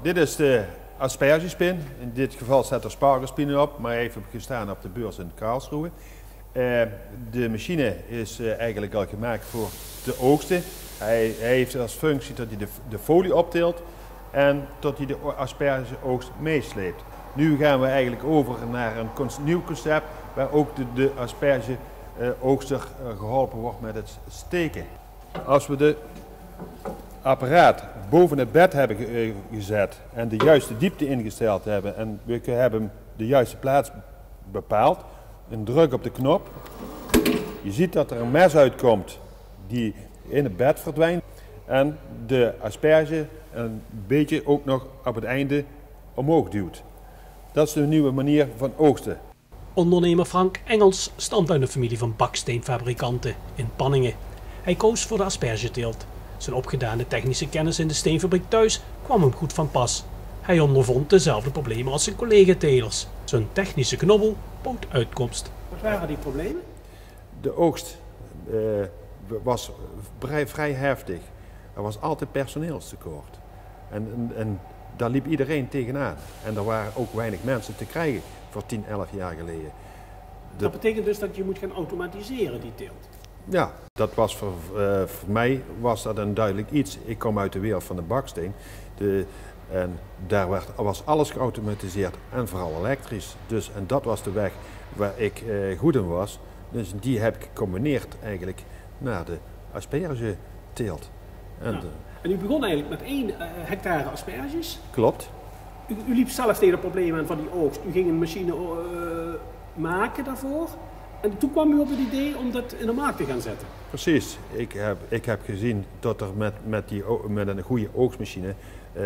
Dit is de aspergespin. In dit geval staat er spargelspin op, maar hij heeft gestaan op de beurs in Karlsruhe. De machine is eigenlijk al gemaakt voor de oogsten. Hij heeft als functie dat hij de folie optilt en dat hij de aspergeoogst meesleept. Nu gaan we eigenlijk over naar een nieuw concept waar ook de aspergeoogster geholpen wordt met het steken. Als we de apparaat boven het bed hebben gezet en de juiste diepte ingesteld hebben en we hebben de juiste plaats bepaald, een druk op de knop, je ziet dat er een mes uitkomt die in het bed verdwijnt en de asperge een beetje ook nog op het einde omhoog duwt. Dat is de nieuwe manier van oogsten. Ondernemer Frank Engels stamt uit een familie van baksteenfabrikanten in Panningen. Hij koos voor de aspergeteelt. Zijn opgedane technische kennis in de steenfabriek thuis kwam hem goed van pas. Hij ondervond dezelfde problemen als zijn collega-telers. Zijn technische knobbel bood uitkomst. Wat waren die problemen? De oogst was vrij heftig. Er was altijd personeelstekort. En daar liep iedereen tegenaan. En er waren ook weinig mensen te krijgen voor 10, 11 jaar geleden. Dat betekent dus dat je moet gaan automatiseren, die teelt? Ja, dat was voor mij was dat een duidelijk iets. Ik kom uit de wereld van de baksteen. En daar was alles geautomatiseerd en vooral elektrisch. En dat was de weg waar ik goed in was. Dus die heb ik gecombineerd eigenlijk naar de aspergeteelt. En u begon eigenlijk met 1 hectare asperges. Klopt. U liep zelf tegen het probleem aan van die oogst. U ging een machine maken daarvoor. En toen kwam u op het idee om dat in de markt te gaan zetten. Precies. Ik heb gezien dat er met een goede oogstmachine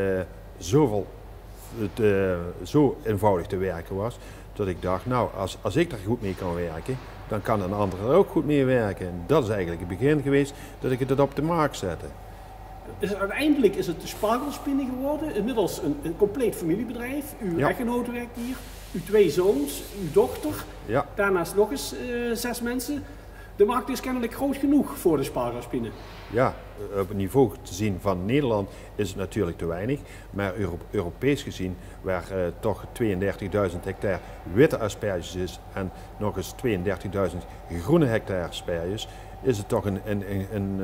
zo eenvoudig te werken was. Dat ik dacht, nou, als ik er goed mee kan werken, dan kan een ander er ook goed mee werken. En dat is eigenlijk het begin geweest dat ik het op de markt zette. Dus uiteindelijk is het de spargelspinnen geworden, inmiddels een compleet familiebedrijf. Uw echtgenoot werkt hier, uw 2 zoons, uw dochter, daarnaast nog eens 6 mensen. De markt is kennelijk groot genoeg voor de spargelspinnen. Ja, op het niveau te zien van Nederland is het natuurlijk te weinig. Maar Europees gezien, waar toch 32.000 hectare witte asperges is en nog eens 32.000 groene hectare asperges, is het toch een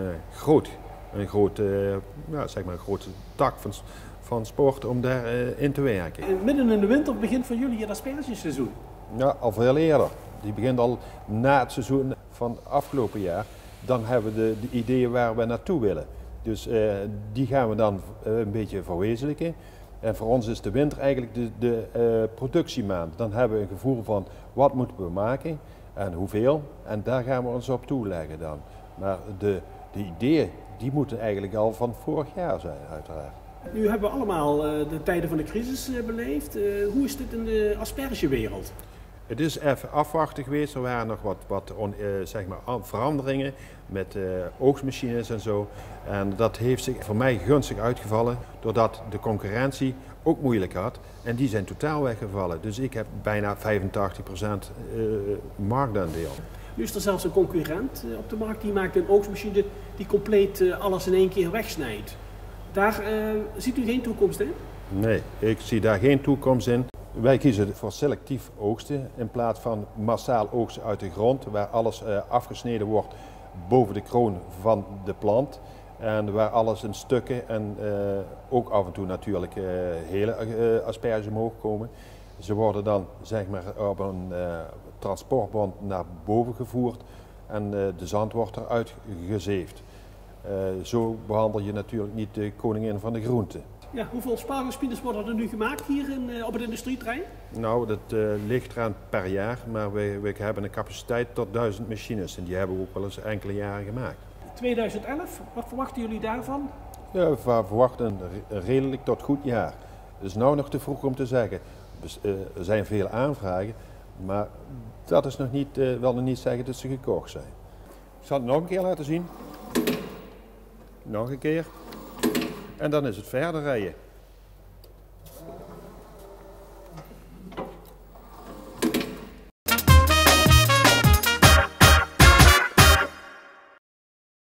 grote tak van sport om daarin te werken. En midden in de winter begint voor jullie het aspergeseizoen? Ja, al veel eerder. Die begint al na het seizoen van afgelopen jaar. Dan hebben we de ideeën waar we naartoe willen. Dus die gaan we dan een beetje verwezenlijken. En voor ons is de winter eigenlijk de productiemaand. Dan hebben we een gevoel van wat moeten we maken en hoeveel. En daar gaan we ons op toeleggen dan. Maar de ideeën die moeten eigenlijk al van vorig jaar zijn uiteraard. Nu hebben we allemaal de tijden van de crisis beleefd. Hoe is dit in de aspergewereld? Het is even afwachten geweest. Er waren nog wat veranderingen met oogstmachines en zo. En dat heeft zich voor mij gunstig uitgevallen, doordat de concurrentie ook moeilijk had. En die zijn totaal weggevallen. Dus ik heb bijna 85% marktaandeel. Nu is er zelfs een concurrent op de markt die maakt een oogstmachine die compleet alles in één keer wegsnijdt. Daar ziet u geen toekomst in? Nee, ik zie daar geen toekomst in. Wij kiezen voor selectief oogsten in plaats van massaal oogsten uit de grond, waar alles afgesneden wordt boven de kroon van de plant. En waar alles in stukken en ook af en toe natuurlijk hele asperges mogen komen. Ze worden dan zeg maar op een transportband naar boven gevoerd en de zand wordt eruit gezeefd. Zo behandel je natuurlijk niet de koningin van de groenten. Ja, hoeveel spargelspines worden er nu gemaakt hier op het industrieterrein? Nou, dat ligt eraan per jaar, maar we hebben een capaciteit tot 1000 machines en die hebben we ook wel eens enkele jaren gemaakt. 2011, wat verwachten jullie daarvan? Ja, we verwachten een redelijk tot goed jaar. Het is nou nog te vroeg om te zeggen. Er zijn veel aanvragen, maar dat is wil nog niet zeggen dat ze gekocht zijn. Ik zal het nog een keer laten zien. Nog een keer. En dan is het verder rijden.